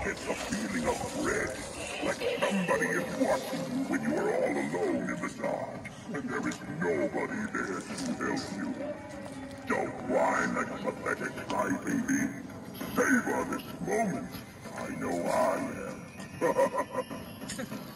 It's a feeling of dread, like somebody is watching you when you are all alone in the dark, and there is nobody there to help you. Don't whine like a pathetic crybaby. Savor this moment. I know I am.